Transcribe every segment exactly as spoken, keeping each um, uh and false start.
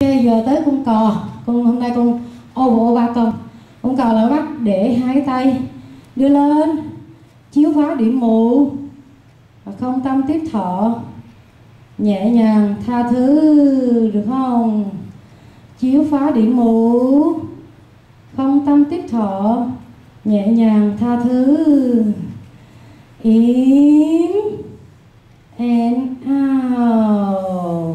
Bây giờ tới cung cò. Con hôm nay con ô bộ ba con. Cung cò là bắt để hai cái tay đưa lên, chiếu phá điểm mù và không tâm tiếp thọ, nhẹ nhàng tha thứ, được không? Chiếu phá điểm mù, không tâm tiếp thọ, nhẹ nhàng tha thứ. In and out,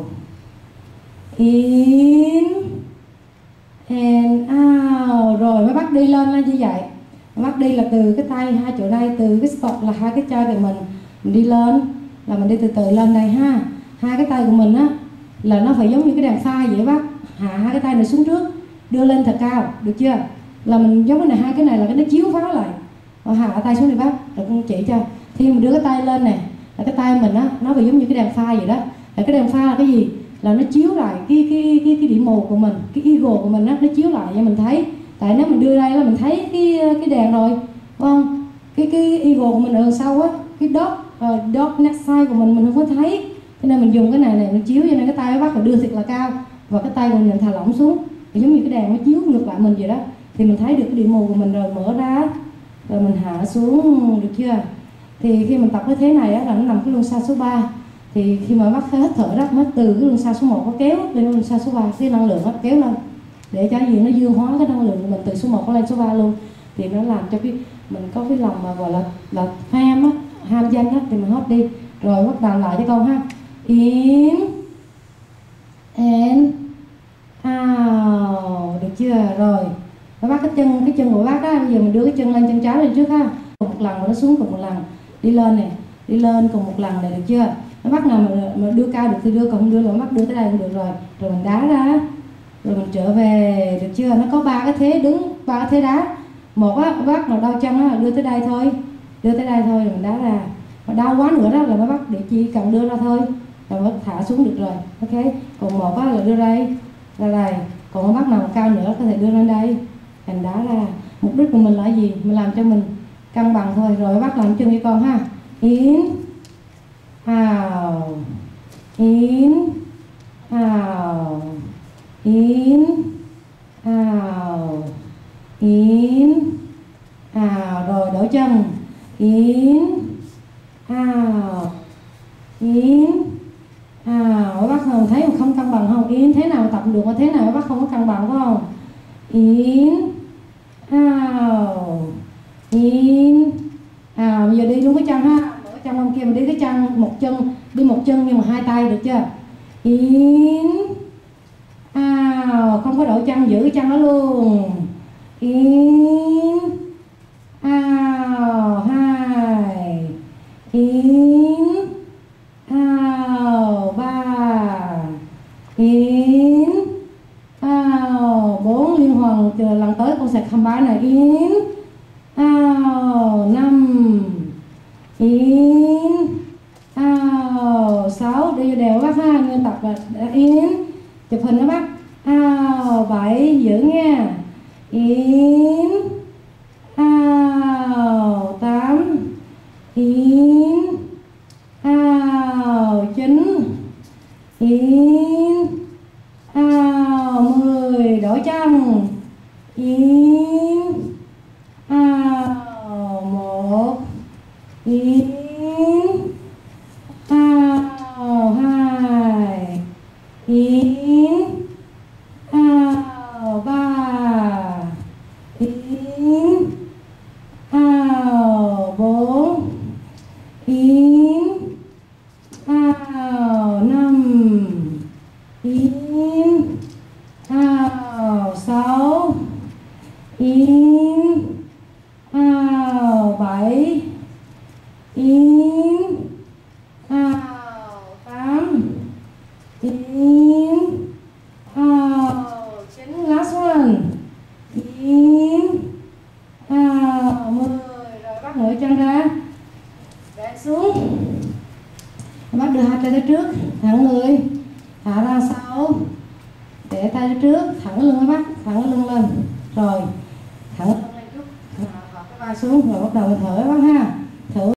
in and out. Rồi mới bắt đi lên lên như vậy. Bắt đi là từ cái tay hai chỗ đây, từ cái stop là hai cái chân của mình mình đi lên, là mình đi từ từ lên đây ha. Hai cái tay của mình á là nó phải giống như cái đèn pha vậy bác. Hạ hai cái tay này xuống trước, đưa lên thật cao, được chưa? Là mình giống cái này, hai cái này là cái nó chiếu phá lại. Và hạ tay xuống đi bác, rồi con chỉ cho. Khi mình đưa cái tay lên nè, là cái tay mình á nó phải giống như cái đèn pha vậy đó. Là cái đèn pha là cái gì? Là nó chiếu lại cái cái cái cái điểm mù của mình, cái ego của mình á, nó chiếu lại cho mình thấy. Tại nếu mình đưa đây là mình thấy cái cái đèn rồi, đúng không? Cái cái ego của mình ở sau á, cái dot uh, dot next side của mình mình không có thấy. Cho nên mình dùng cái này này mình chiếu, cho nên cái tay bắt phải đưa thiệt là cao và cái tay của mình thả lỏng xuống, thì giống như cái đèn nó chiếu ngược lại mình vậy đó, thì mình thấy được cái điểm mù của mình rồi mở ra, rồi mình hạ xuống, được chưa? Thì khi mình tập cái thế này á là nó nằm cái luân xa số ba. Thì khi mà bắt hết thở đó, mới từ cái luân xa số một nó kéo lên luân xa số ba, cái năng lượng nó kéo lên để cho gì nó dương hóa cái năng lượng của mình từ số một lên số ba luôn. Thì nó làm cho cái mình có cái lòng mà gọi là là ham á, ham danh á, thì mình hót đi. Rồi bắt đầu lại cho con ha. In and out, được chưa? Rồi nó bắt cái chân cái chân của bác đó, bây giờ mình đưa cái chân lên, chân trái lên trước ha. Cùng một lần mà nó xuống cùng một lần, đi lên nè, đi lên cùng một lần này, được chưa? Nó bắt nào mà, mà đưa cao được thì đưa, còn không đưa là bắt đưa tới đây cũng được rồi. Rồi mình đá ra, rồi mình trở về, được chưa? Nó có ba cái thế đứng, ba cái thế đá. Một á, bác nào đau chân á, đưa tới đây thôi, đưa tới đây thôi rồi mình đá ra. Mà đau quá nữa đó là nó bắt để chỉ cần đưa ra thôi, rồi nó thả xuống được rồi. Ok. Còn một á là đưa đây, ra đây. Còn bác nào cao nữa có thể đưa lên đây, thành đá ra. Mục đích của mình là gì? Mình làm cho mình cân bằng thôi. Rồi bác làm chân cho con ha. In, out, in, out, in, out, in, out. Rồi đổi chân. In, out, in, out. Bác nào thấy không cân bằng không? In thế nào tập được mà thế nào bác không có cân bằng phải không? In, out, in, out. Bây giờ đi luôn cái chân ha. Mở chân bên kia mình đi cái chân, một chân đi một chân nhưng mà hai tay, được chưa? In, out. Không có đổi chân, giữ cái chân đó luôn. In, out, hai, in, out, ba, in, out, bốn. Liên hoàn từ lần tới con sẽ khăm bái này. In, out, năm, in, out, sáu. Đi đều bác ha, như tập là in, chụp hình đó bác. Out, bảy, giữ nha. In, out, tám, in, out, chín, in, out, mười. Đổi chân. In, out, một, in, out, hai, in, out, ba, in, out, bốn, in, out, năm, in, out, sáu, in, out, bảy, in, out, tám, in, out, chín. Last one. In, out, mười. Rồi bắt ngửa chân ra, để xuống. Bắt đưa hai tay tới trước, thẳng người, thả ra sau, để tay tới trước, thẳng lưng các bác, thẳng cái lưng lên. Rồi thẳng lưng lên chút, thả cái vai xuống, rồi bắt đầu mình thở các bác ha.